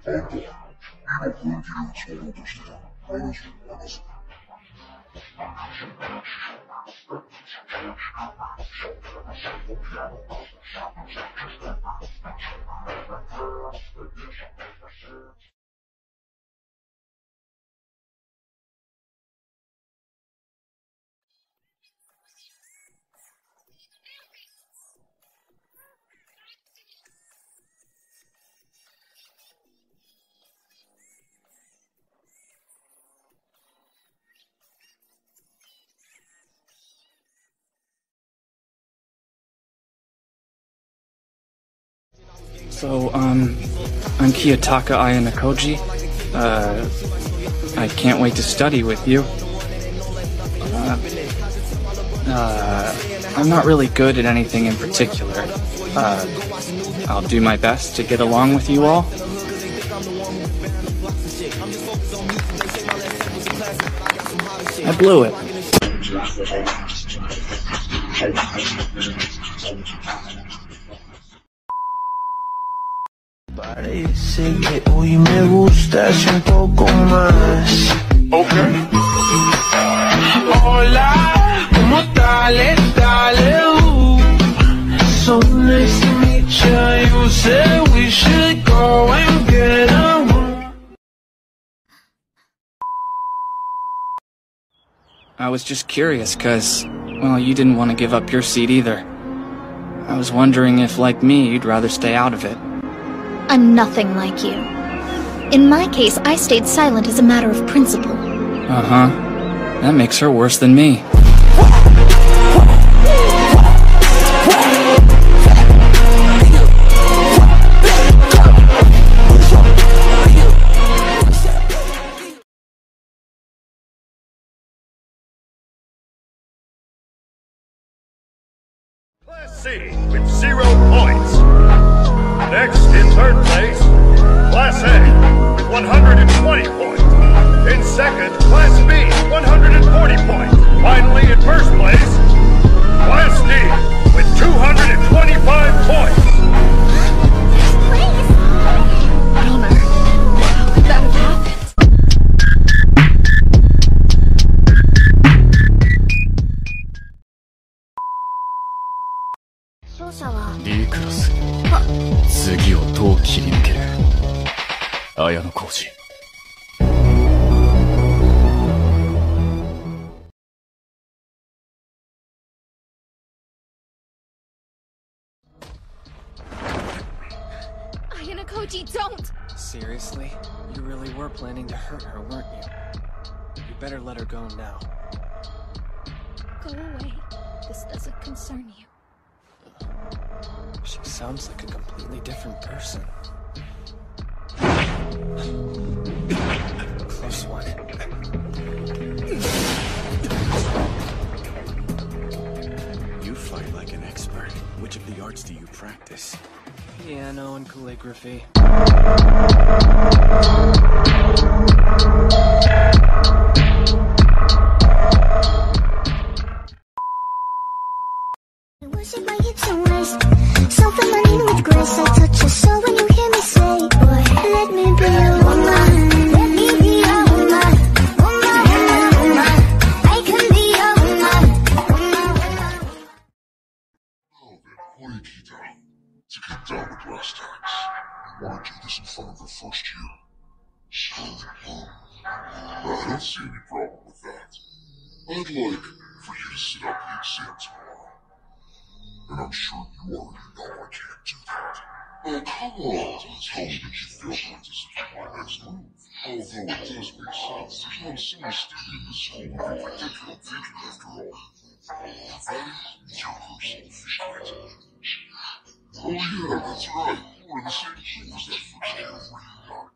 So, I'm Kiyotaka Ayanokoji. I can't wait to study with you. I'm not really good at anything in particular. I'll do my best to get along with you all. I blew it. Parece que hoy me gustas un poco más. Okay. Hola, ¿cómo estás? Dale, so nice to meet you. You said we should go and get a room. I was just curious, cause, well, you didn't want to give up your seat either. I was wondering if, like me, you'd rather stay out of it. I'm nothing like you. In my case, I stayed silent as a matter of principle. Uh-huh. That makes her worse than me. Class C with 0 points. Next, in third place, Class A with 120 points. In second, Class B, 140 points. Finally, in first place, Class D with 225 points. Please! Bummer. How could that have happened? 勝者は D クラス次をどう切り抜ける綾小路。 Ayanokoji, don't! Seriously? You really were planning to hurt her, weren't you? You better let her go now. Go away. This doesn't concern you. She sounds like a completely different person. Close one. You fight like an expert. Which of the arts do you practice? Piano and calligraphy. Worship my hips and waist. So feminine with grace. I touch your soul when you hear me say, boy, let me be your woman. Let me be your woman. Woman, woman, woman. I can be your woman. Woman, woman. Oh, then, Hoikita. To get down with brass tacks, you want to do this in front of the first year. So, I don't see any problem with that. I'd like for you to sit out the exam tomorrow. And I'm sure you already know I can't do that. Oh, come on. Tell me that you feel like this is my next move. Although it does make sense, there's no single student in this school with a particular thinking after all. You're selfish, kid. Oh yeah, that's right. We're in the same pool as that first year, were you not?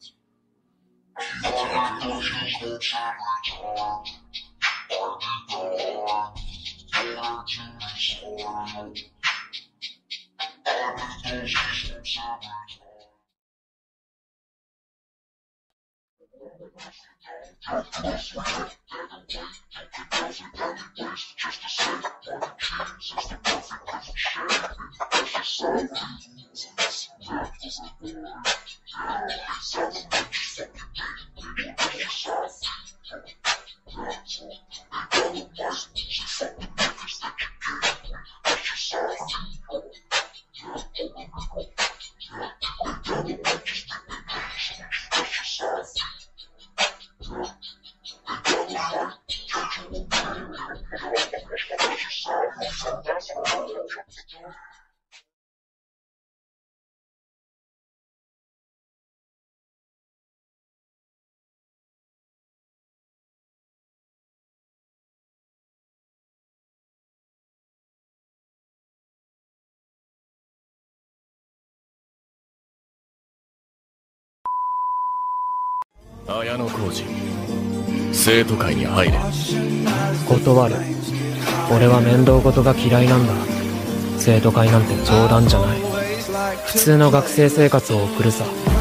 Just a 綾小路、生徒会に入れ。 断る。俺は面倒事が嫌いなんだ。生徒会なんて冗談じゃない。普通の学生生活を送るさ。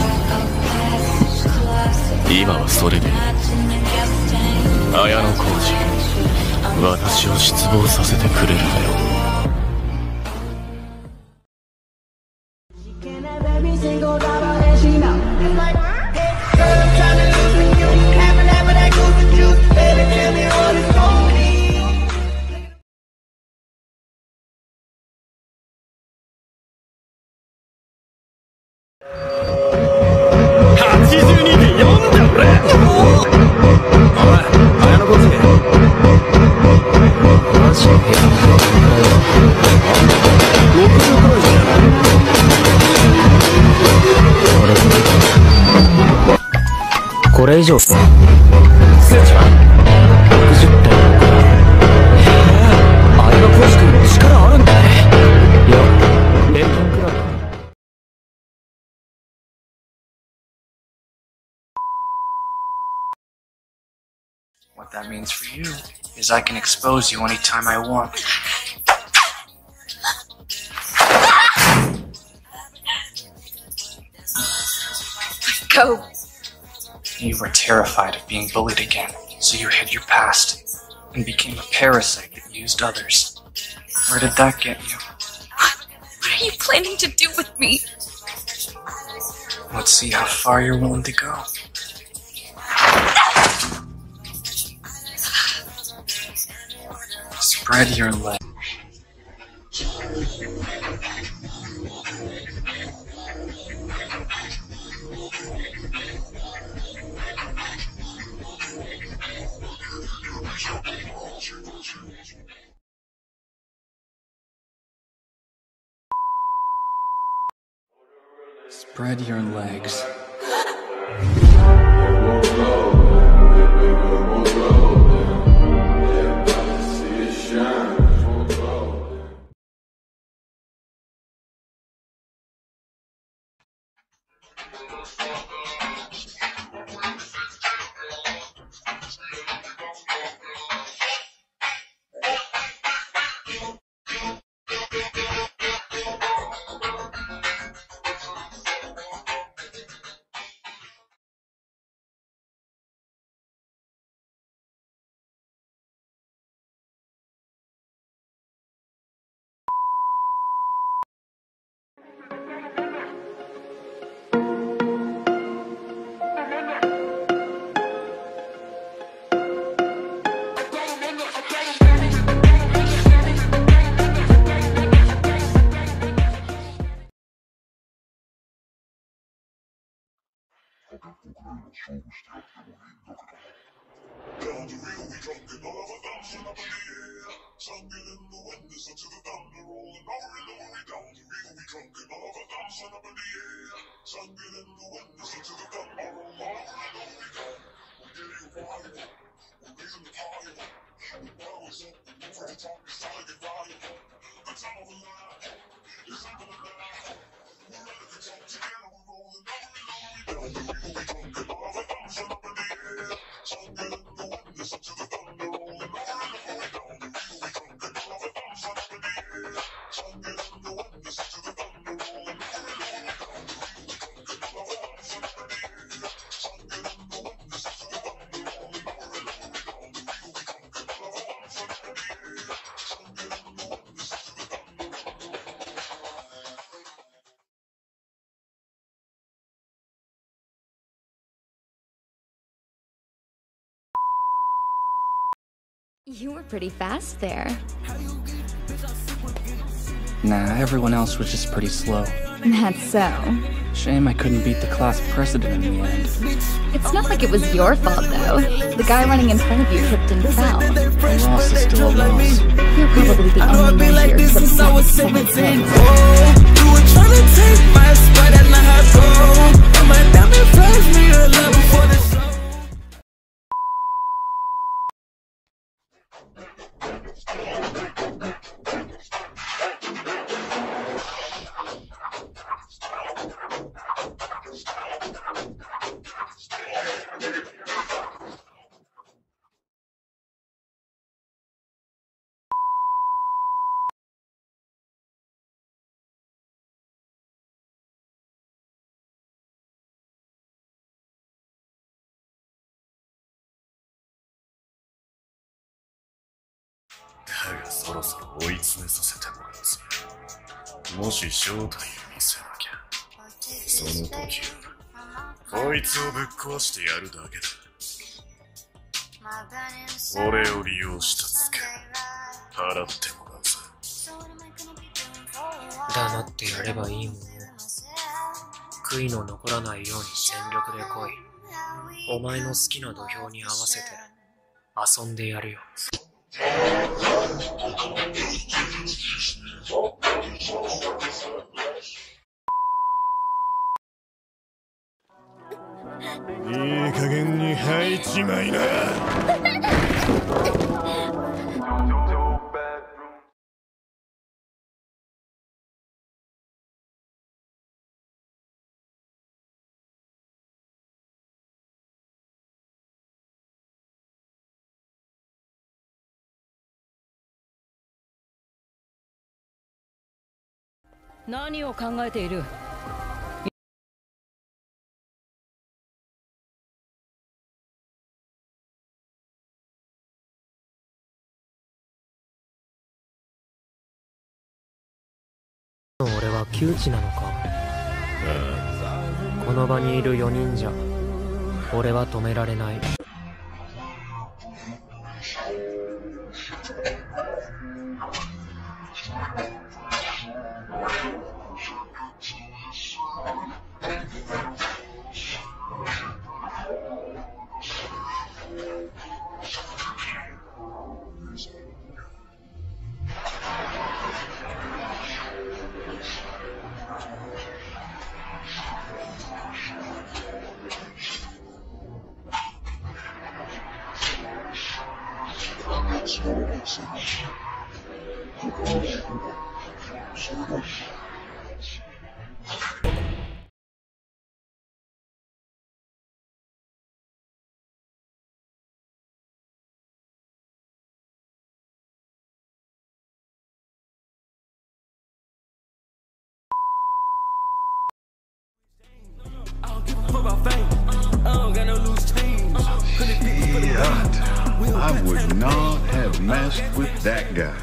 今はそれでいい。綾小路、私を失望させてくれるなよ。 これ以上数値は60点。綾小路君も力あるんだね。いや、レントンクラブ。 What that means for you is I can expose you anytime I want. Go. You were terrified of being bullied again, so you hid your past and became a parasite that used others. Where did that get you? What are you planning to do with me? Let's see how far you're willing to go. Spread your legs. Spread your legs. You were pretty fast there. Nah, everyone else was just pretty slow. That's so. Shame I couldn't beat the class president in the end. It's not like it was your fault, though. The guy running in front of you tripped and fell. A loss is still a loss. You're probably the only one here who was second place. You were trying to take my spot, that's not how it goes. And my diamond flashed me a lot before the show. だがそろそろ追い詰めさせてもらうぜ。もし正体を見せなきゃ、その時こいつをぶっ壊してやるだけだ。俺を利用したツケ払ってもらうぜ。 黙ってやればいいもの。悔いの残らないように全力で来い。お前の好きな土俵に合わせて遊んでやるよ。 いい加減に入っちまいな。 何を考えている？ 俺は窮地なのか。この場にいる4人じゃ俺は止められない。 I would not have messed with that guy.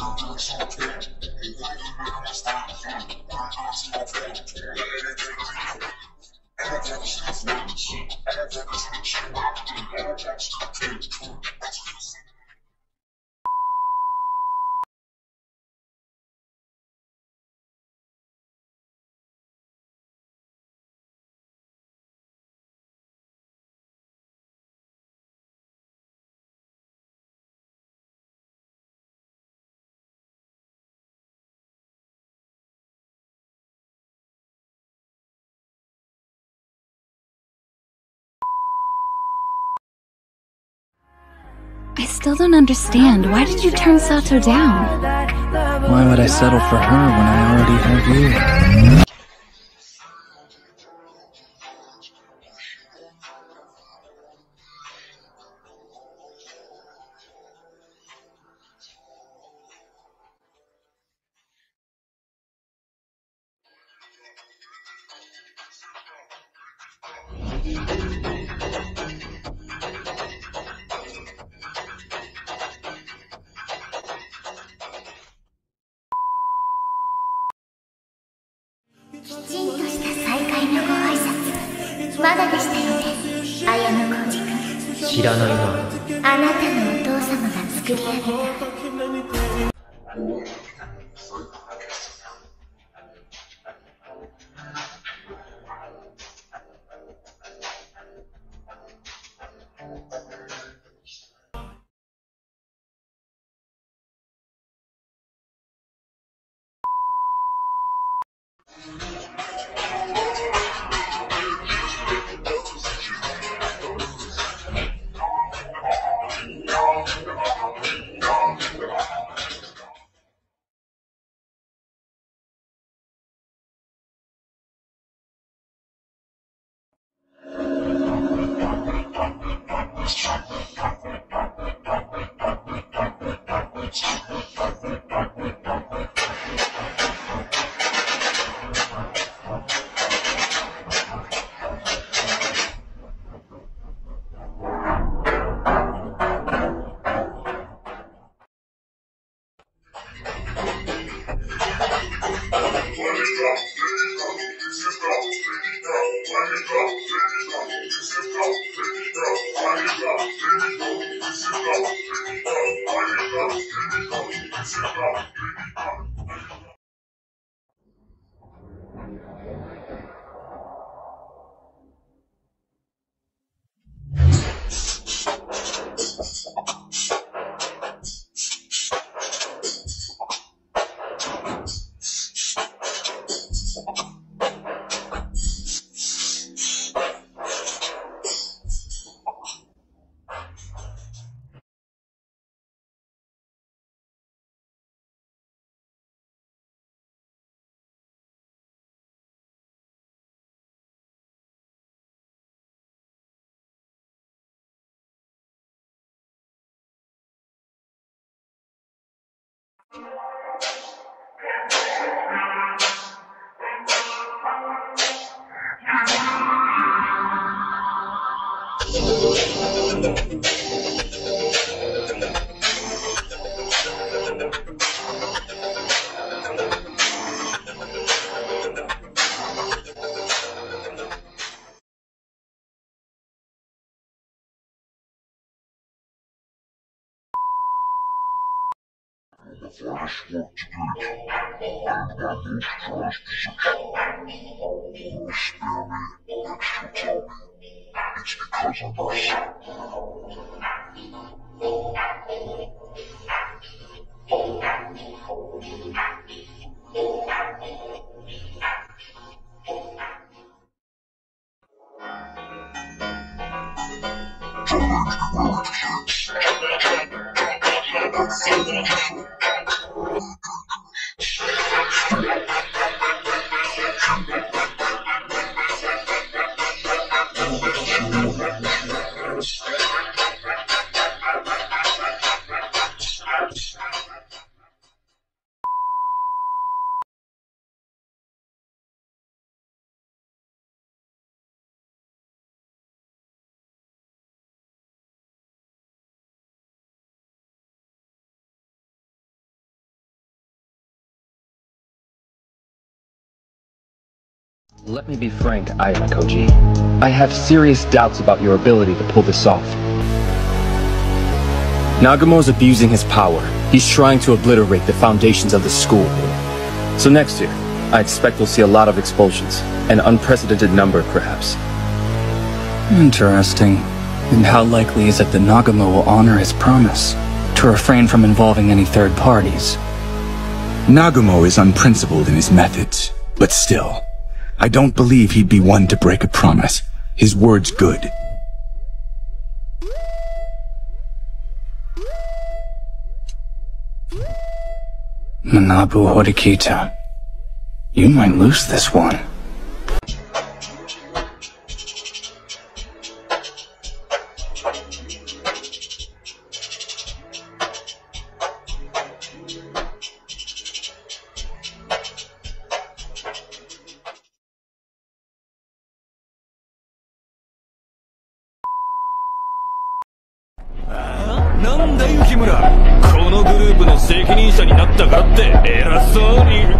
I still don't understand. Why did you turn Sato down? Why would I settle for her when I already have you? Ayano Koji-kun. 知らないな。 あなたのお父様が could hear me. If I just want to do it, and my most prized possession, will spare me, and she'll tell me it's because of my son. Let me be frank, Ayamakoji. I have serious doubts about your ability to pull this off. Nagumo's abusing his power. He's trying to obliterate the foundations of the school. So next year, I expect we'll see a lot of expulsions. An unprecedented number, perhaps. Interesting. And how likely is it that Nagumo will honor his promise to refrain from involving any third parties? Nagumo is unprincipled in his methods, but still, I don't believe he'd be one to break a promise. His word's good. Manabu Horikita, you might lose this one. なんだ雪村、このグループの責任者になったからって偉そうに。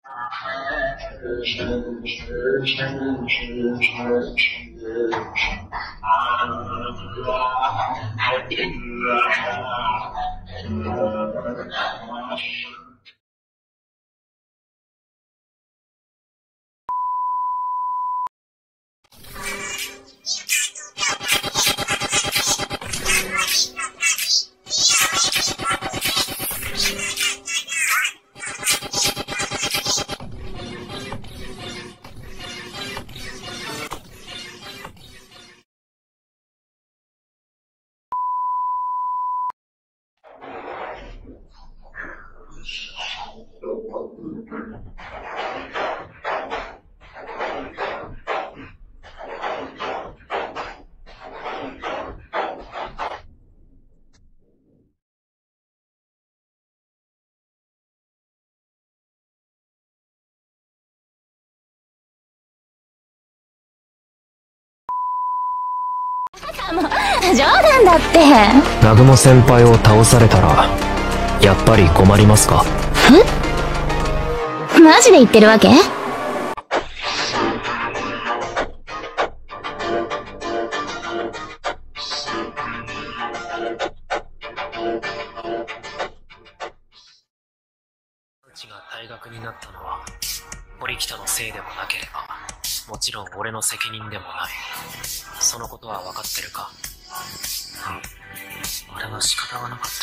冗談だって。 南雲先輩を倒されたらやっぱり困りますか？ マジで言ってるわけ？ うちが退学になったのは堀北のせいでもなければ、もちろん俺の責任でもない。そのことは分かってるか？俺は仕方がなかった。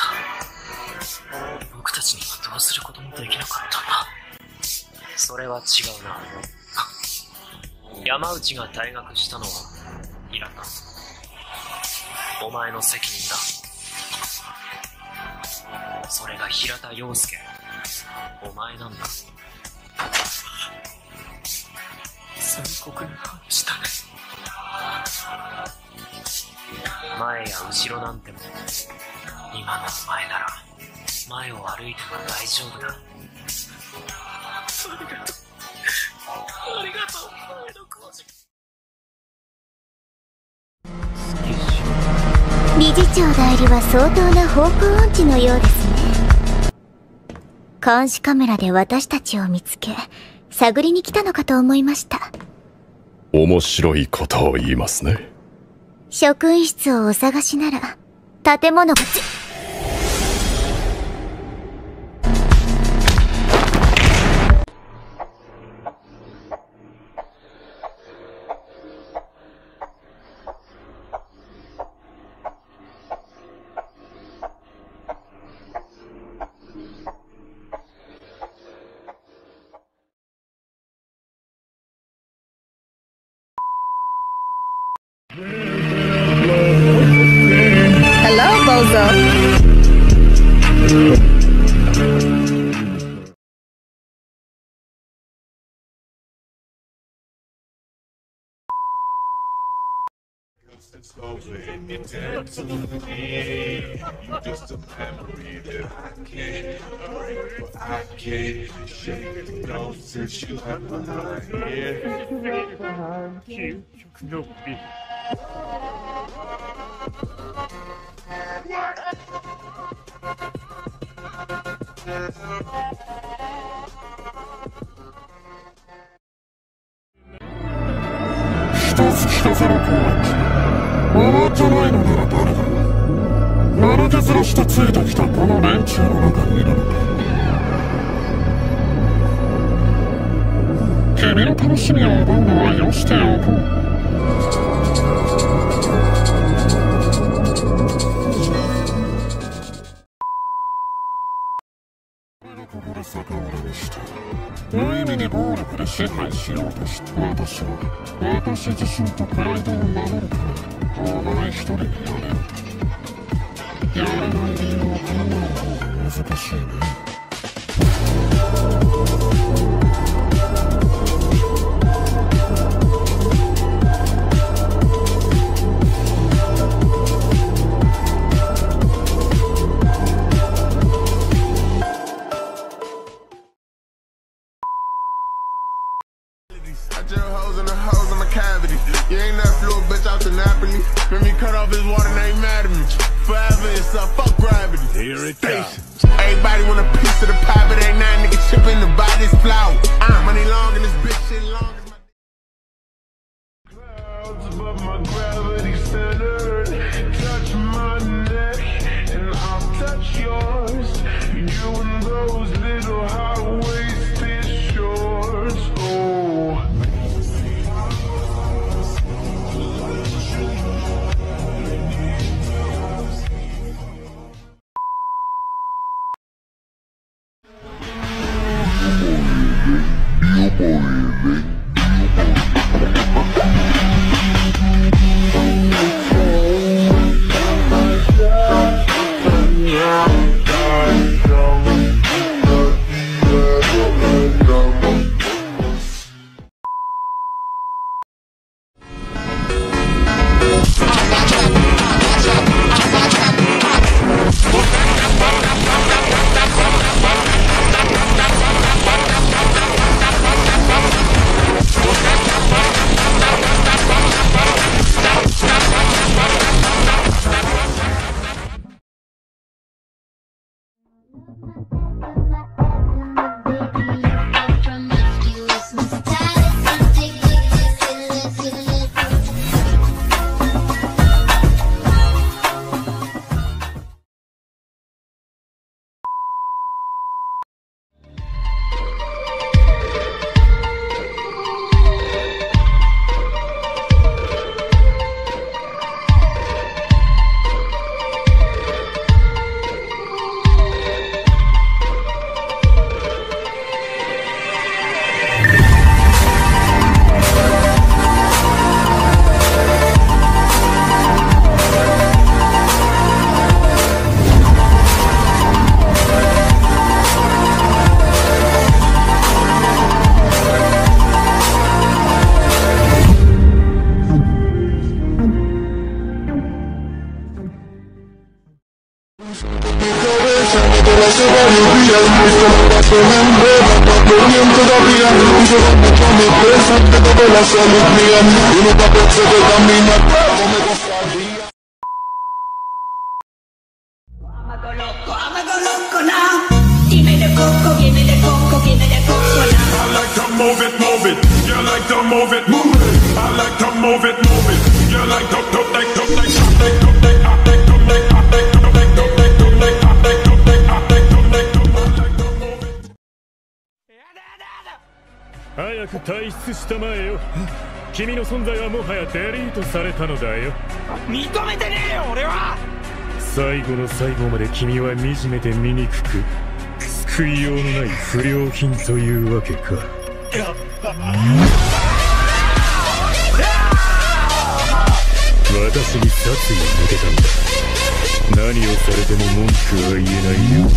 僕たちにはどうすることもできなかったんだ。それは違うな。山内が退学したのは平田。お前の責任だ。それが平田陽介。お前なんだ。宣告に反したね。前や後ろなんても今のお前なら前を歩いても大丈夫だ。ありがとう。ありがとう。前の工事。 理事長代理は相当な方向音痴のようですね。監視カメラで私たちを見つけ探りに来たのかと思いました。 面白いことを言いますね。 職員室をお探しなら建物が It's over and you're dead to me. You're just a memory that I can't erase. I can't shake it off since you left behind here. Behind you, no be. Let's kill the point. お前じゃないのなら誰だ。悪気ずらしてついてきたこの連中の中にいるのか。君の楽しみを奪うのはよしておこう。俺がここで逆折れにして無意味に暴力で支配しようとした私自身とプライドを守るためお前一人になれる。やれない理由を考える方が難しいね。 You ain't that little bitch out to Napoli. Let me cut off his water and they ain't mad at me. Forever it's up, fuck gravity. Here it comes. Everybody want a piece of the pie, but ain't that nigga chipping to buy this flour. Ven todavía, y yo ando con mi presa, que toda la salud mía, y nunca pensé que caminar, como me gustaría. I'ma go loco now. Give me the coco, give me the coco, give me the coco now. I like to move it, move it. You like to move it, move it. I like to move it, move it. You like to 早く退出したまえよ。君の存在はもはやデリートされたのだよ。 認めてねえよ俺は。 最後の最後まで君は惨めで醜く救いようのない不良品というわけか。私に殺意を向けたんだ。何をされても文句は言えないよ。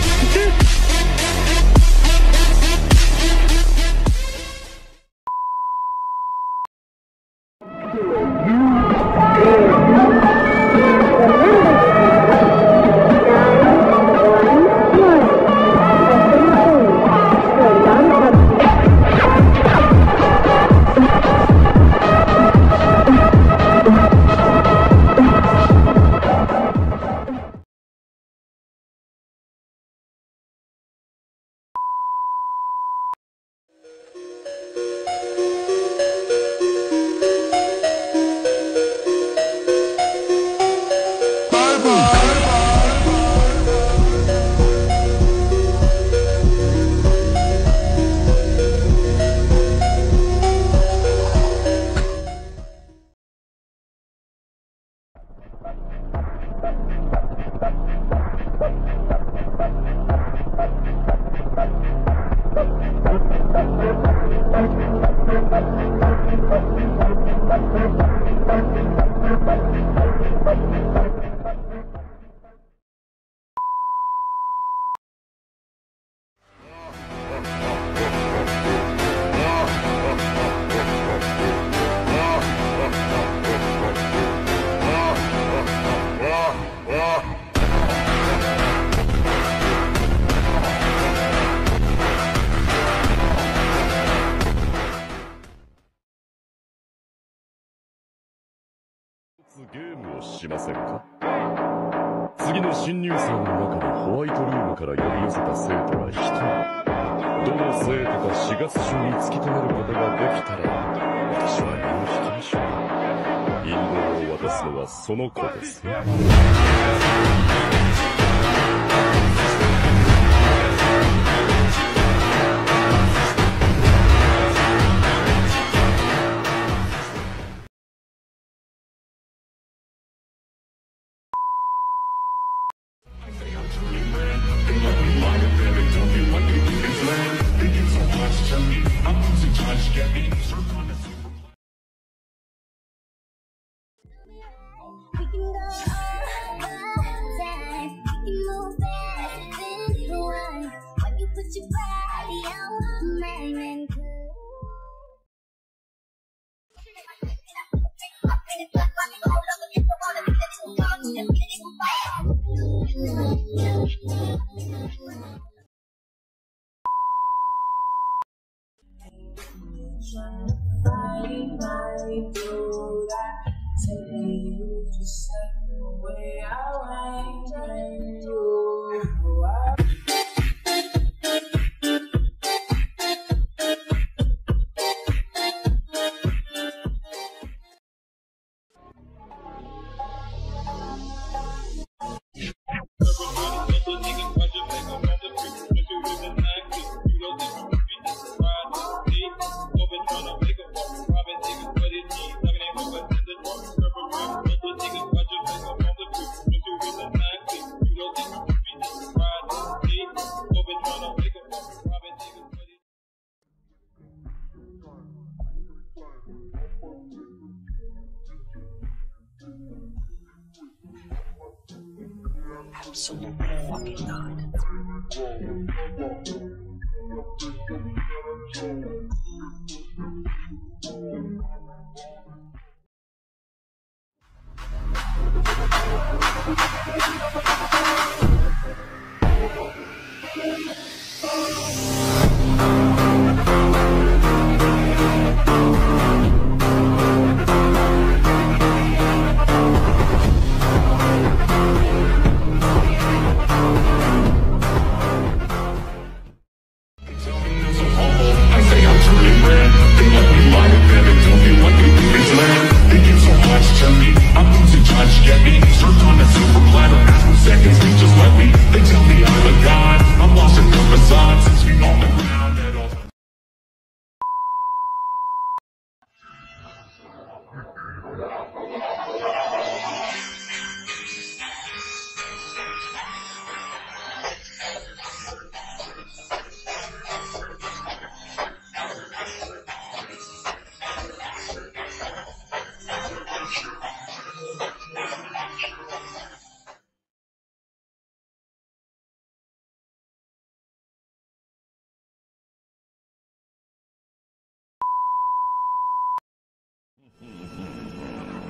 ゲームをしませんか？次の新入生の中にホワイトルームから呼び寄せた生徒が1人、どの生徒か4月中に突き止めることができたら、私は身を引きましょう。引導を渡すのはその子ですよ。 Absolutely fucking not.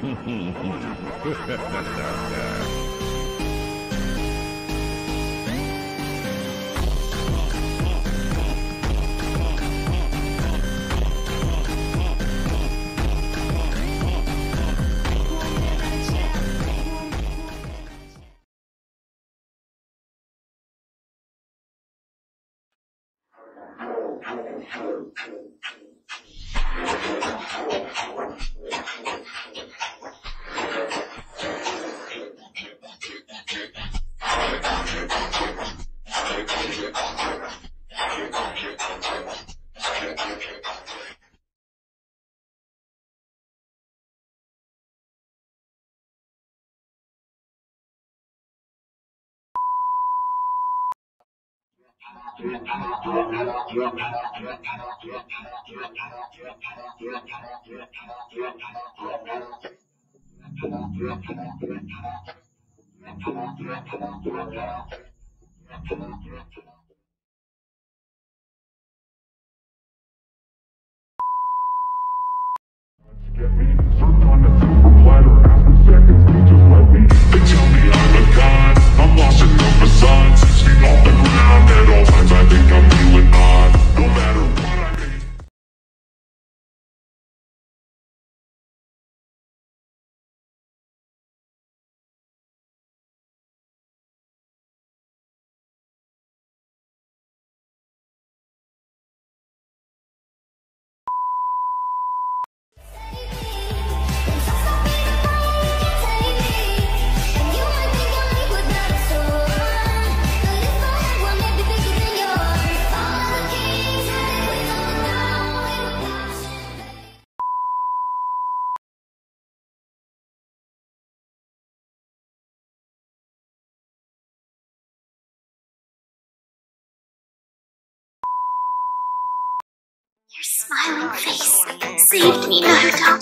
Your smiling face saved me, Naruto.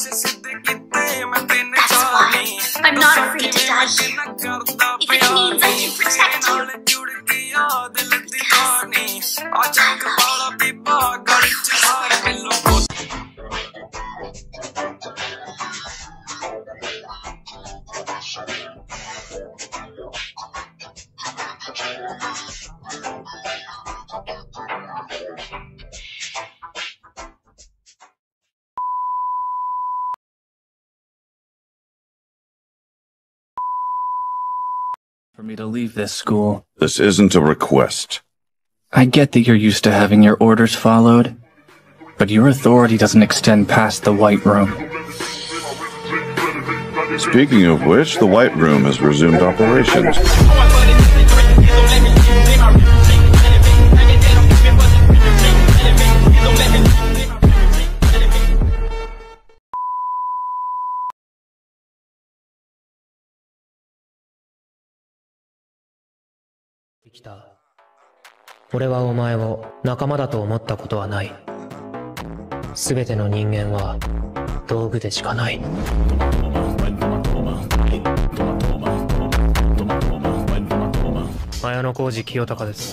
That's why I'm not afraid to die here. If it means I can protect you. Because I love you. For me to leave this school. This isn't a request. I get that you're used to having your orders followed, but your authority doesn't extend past the White Room. Speaking of which, the White Room has resumed operations. 「俺はお前を仲間だと思ったことはない」「すべての人間は道具でしかない」綾小路清隆です。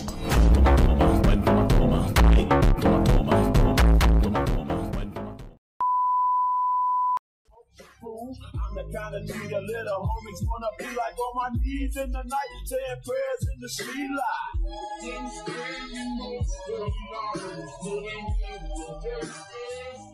Kinda need a little homies wanna be like on my knees in the night, saying prayers in the street light.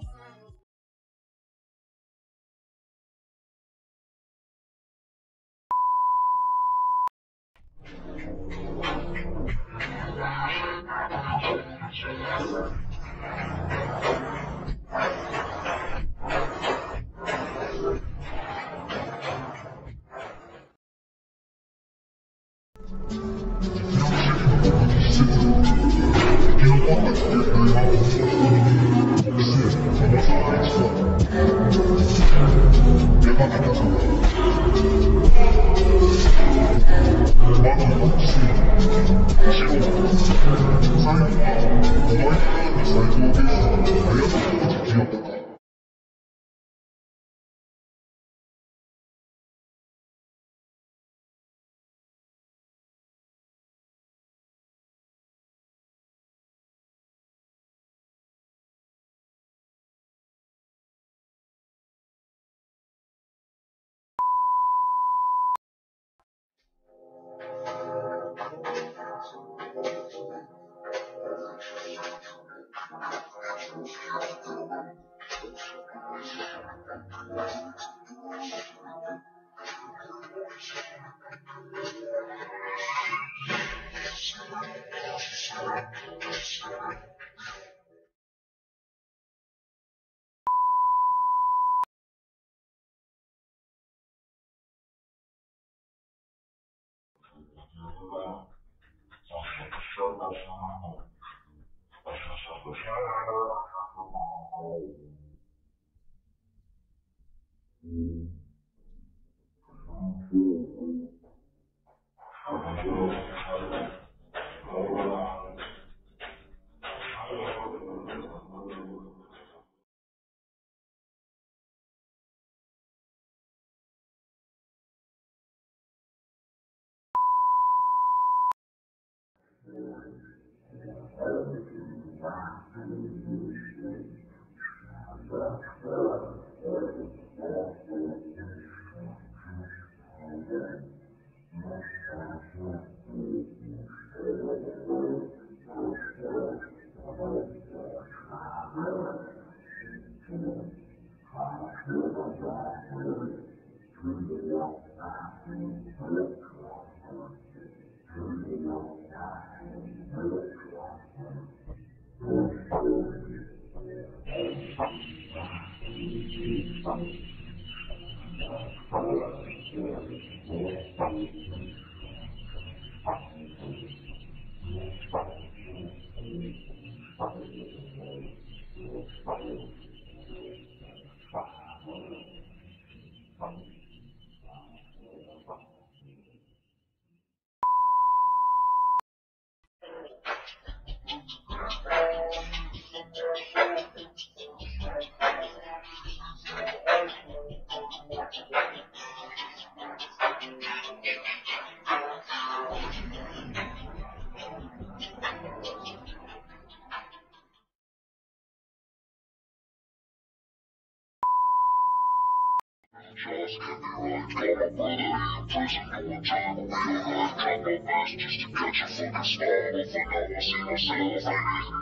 Just get me right, got my brother in prison doing time. We alive, drop my vest just to catch a fucking smile. But for now I see myself hanging in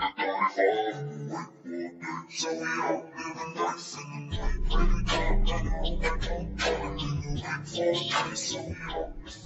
the 35. Wait, so we out living life in the night. Baby, time, let it all back on. Calling in the rain, falling night, so we out living life.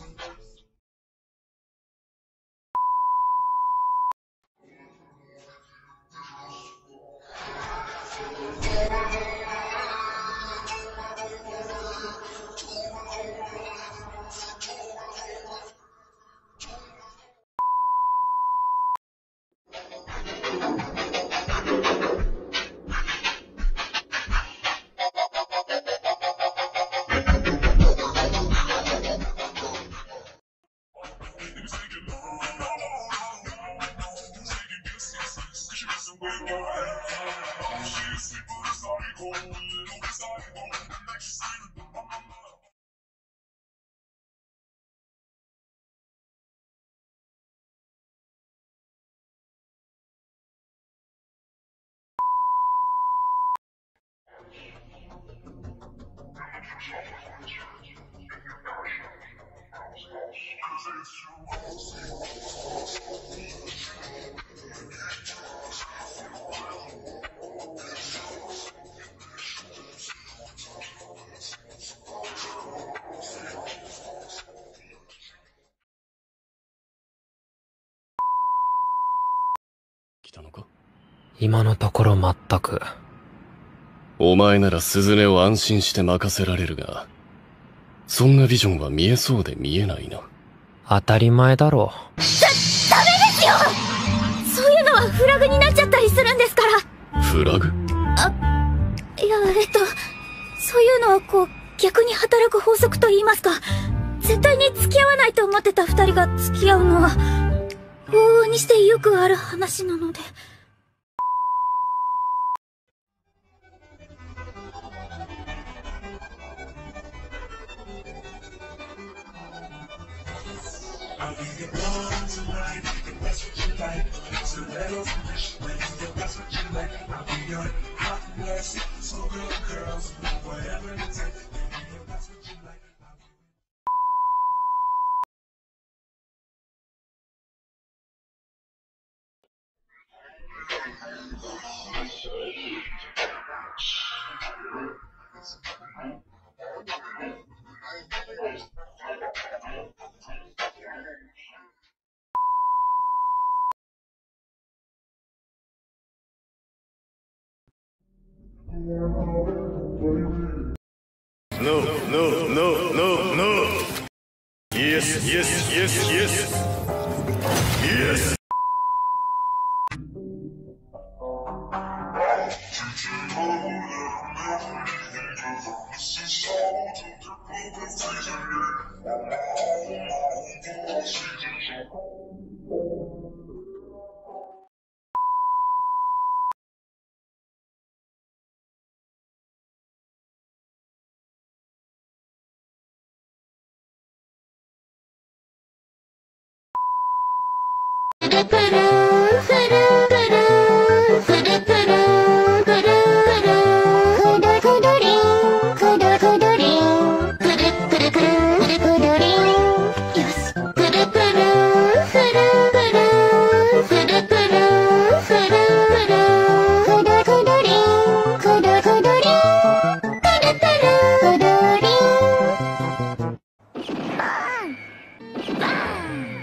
今のところ全く。 お前なら鈴音を安心して任せられるが、そんなビジョンは見えそうで見えないな。 当たり前だろ。 ダメですよ！そういうのはフラグになっちゃったりするんですから。 フラグ？ いや、そういうのはこう、逆に働く法則と言いますか、絶対に付き合わないと思ってた二人が付き合うのは、往々にしてよくある話なので。 Bang!